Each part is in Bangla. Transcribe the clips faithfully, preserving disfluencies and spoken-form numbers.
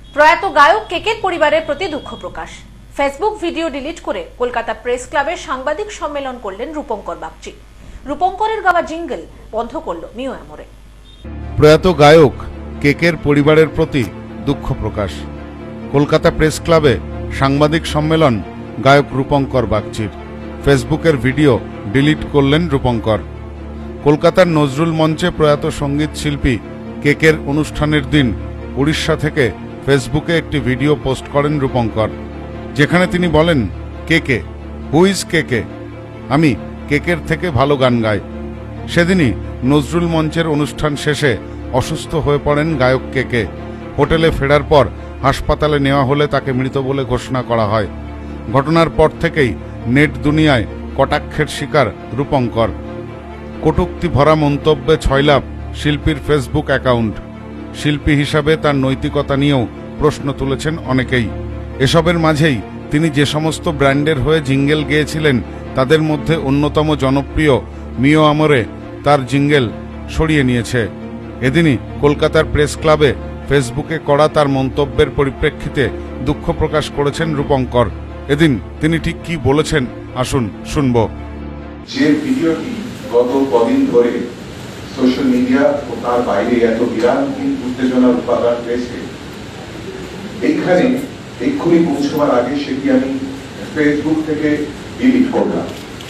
প্রয়াত গায়ক কেকের পরিবারের প্রতি দুঃখ প্রকাশ। ফেসবুক ভিডিও ডিলিট করে কলকাতা প্রেস ক্লাবের সাংবাদিক সম্মেলন করলেন রূপঙ্কর বাগচি। রূপঙ্করের গাওয়া জিঙ্গল বন্ধ করল মিও আমরে। প্রয়াত গায়ক কেকের পরিবারের প্রতি দুঃখ প্রকাশ। কলকাতা প্রেস ক্লাবে সাংবাদিক সম্মেলন গায়ক রূপঙ্কর বাগচির। ফেসবুকের ভিডিও ডিলিট করলেন রূপঙ্কর। কলকাতার নজরুল মঞ্চে প্রয়াত সঙ্গীত শিল্পী কেকের অনুষ্ঠানের দিন উড়িষ্যা থেকে ফেসবুকে একটি ভিডিও পোস্ট করেন রূপঙ্কর, যেখানে তিনি বলেন, কেকে হু ইজ কেকে, আমি কেকের থেকে ভালো গান গাই। সেদিনই নজরুল মঞ্চের অনুষ্ঠান শেষে অসুস্থ হয়ে পড়েন গায়ক কেকে। হোটেলে ফেরার পর হাসপাতালে নেওয়া হলে তাকে মৃত বলে ঘোষণা করা হয়। ঘটনার পর থেকেই নেট দুনিয়ায় কটাক্ষের শিকার রূপঙ্কর। কটূক্তি ভরা মন্তব্যে ছয়লাভ শিল্পীর ফেসবুক অ্যাকাউন্ট। শিল্পী হিসাবে তার নৈতিকতা নিয়েও প্রশ্ন তুলেছেন অনেকেই। এসবের মাঝেই তিনি যে সমস্ত ব্র্যান্ডের হয়ে জিঙ্গেল গেয়েছিলেন তাদের মধ্যে অন্যতম জনপ্রিয় মিও আমরে তার জিঙ্গেল সরিয়ে নিয়েছে। এদিনই কলকাতার প্রেস ক্লাবে ফেসবুকে করা তার মন্তব্যের পরিপ্রেক্ষিতে দুঃখ প্রকাশ করেছেন রূপঙ্কর। এদিন তিনি ঠিক কি বলেছেন আসুন শুনব। যে ভিডিওটি গত কদিন ধরে সোশ্যাল মিডিয়া ও তার বাইরে এত বিরামহীন উত্তেজনার উপাদান পেয়েছে, এইখানে এক্ষুনি পৌঁছবার আগে সেটি আমি ফেসবুক থেকে ডিলিট করলাম।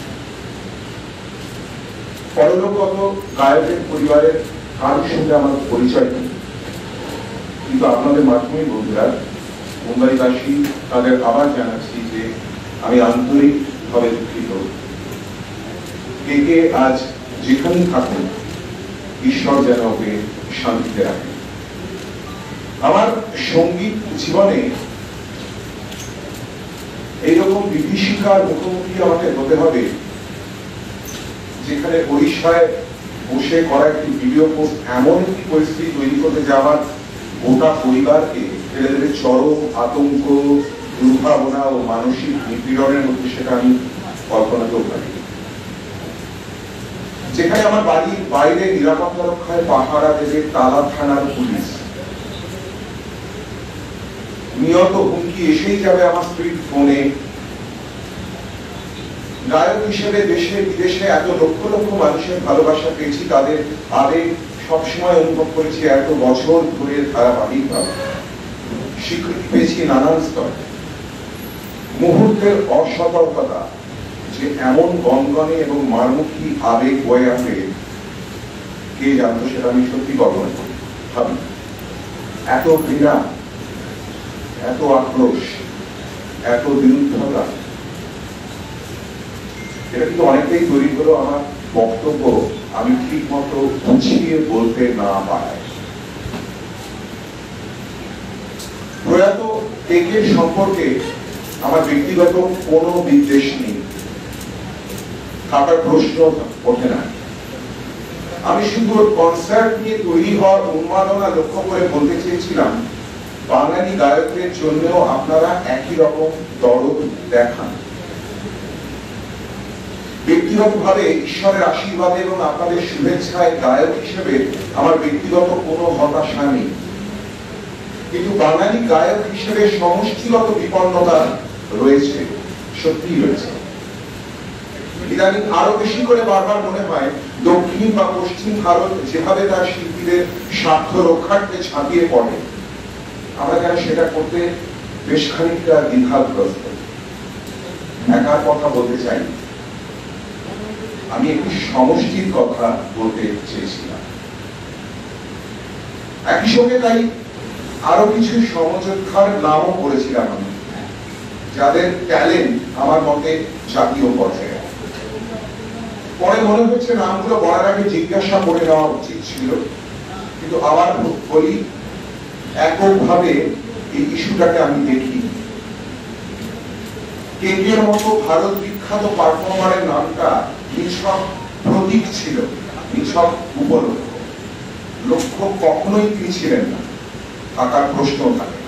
পরলোকগত গায়কের পরিবারের কারোর সঙ্গে আমার পরিচয় নেই, কিন্তু আপনাদের মাধ্যমে বন্ধুরা, মুম্বাইবাসী তাদের আবার জানাচ্ছি যে আমি আন্তরিকভাবে দুঃখিত। কে কে আজ যেখানেই থাকুন, ঈশ্বর যেন ওকে শান্তিতে রাখে। আমার সঙ্গীত জীবনে এইরকম বিভীষিকার মুখোমুখি আমাকে হতে হবে, যেখানে উড়িষ্যায় বসে করা একটি ভিডিও পোস্ট এমন একটি পরিস্থিতি তৈরি করতে যে আমার গোটা পরিবারকে ফেলে দেবে চরম আতঙ্ক, দুর্ভাবনা ও মানসিক নিপীড়নের মধ্যে, সেটা আমি কল্পনাতেও পারি। যেখানে আমার বাড়ির বাইরে নিরাপত্তা রক্ষায় পাহারা দেবে তালা থানার পুলিশ, নিয়ত হুমকি এসেই যাবে আমার স্ত্রীর ফোনে। গায়ক হিসেবে দেশে বিদেশে এত লক্ষ লক্ষ মানুষের ভালোবাসা পেয়েছি, তাদের আবেগ সবসময় অনুভব করেছি এত বছর ধরে ধারাবাহিকভাবে। স্বীকৃতি পেয়েছি নানান স্তরে। মুহূর্তের অসতর্কতা যে এমন গনগনে এবং মারমুখী আবেগ বয়ে আসে, কে জানতো সেটা আমি সত্যি কল্পনা করি ভাবি। এত ঘৃণা, এত আক্রোশ, এত বিরুদ্ধতা, এটা কিন্তু অনেকটাই তৈরি হলো আমার বক্তব্য আমি ঠিক মতো গুছিয়ে বলতে না পারায়। প্রয়াত কেকের সম্পর্কে আমার ব্যক্তিগত কোনো বিদ্বেষ নেই, থাকার প্রশ্ন ওঠে না। আমি শুধু কনসার্ট নিয়ে তৈরি হওয়ার উন্মাদনা লক্ষ্য করে বলতে চেয়েছিলাম, বাঙালি গায়কদের জন্যও আপনারা একই রকম দরদ দেখান। ব্যক্তিগতভাবে ঈশ্বরের আশীর্বাদে এবং আপনাদের শুভেচ্ছায় গায়ক হিসেবে আমার ব্যক্তিগত কোনো হতাশা নেই, কিন্তু বাঙালি গায়ক হিসেবে সমষ্টিগত বিপন্নতা রয়েছে, সত্যি রয়েছে। ইদানিং আরো বেশি করে বারবার মনে হয় দক্ষিণ বা পশ্চিম ভারত যেভাবে তার শিল্পীদের স্বার্থ রক্ষার্থে ঝাঁপিয়ে পড়ে, আমরা যেন সেটা করতে বেশ খানিকটা দ্বিধাগ্রস্ত। একার কথা বলতে চাই, আমি একটি সমষ্টির কথা বলতে চেয়েছিলাম। একই সঙ্গে তাই আরো কিছু সমযোদ্ধার নামও করেছিলাম আমি, যাদের ট্যালেন্ট আমার মতে জাতীয় পর্যায়ে। পরে মনে হচ্ছে নামগুলো বলার আগে জিজ্ঞাসা করে নেওয়া উচিত ছিল, কিন্তু আবার বলি, এককভাবে এই ইস্যুটাকে আমি দেখি। কেকের মতো ভারত বিখ্যাত পারফর্মারের নামটা নিছক প্রতীক ছিল, নিছক উপলক্ষ। লক্ষ্য কখনোই তিনি ছিলেন না, থাকার প্রশ্ন থাকে।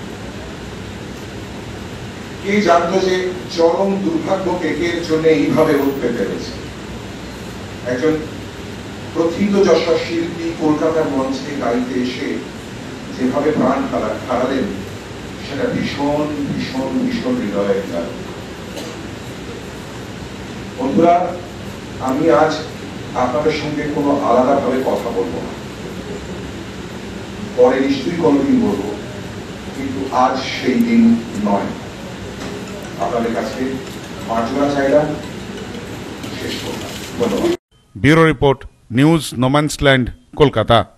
কে জানতো যে চরম দুর্ভাগ্য কেকের জন্য এইভাবে উঠতে পেরেছে। একজন প্রথিত যশা শিল্পী কলকাতার মঞ্চে গাইতে এসে যেভাবে প্রাণ হারালেন, সেটা ভীষণ ভীষণ ভীষণ হৃদয়ের গান। বন্ধুরা, আমি আজ আপনাদের সঙ্গে কোনো আলাদা ভাবে কথা বলবো না, পরে নিশ্চয়ই কোনোদিন বলবো, কিন্তু আজ সেই দিন নয়। আপনাদের কাছে মার্জনা চাইলাম, শেষ করলাম। ধন্যবাদ। Bureau report, news no man's land, Kolkata.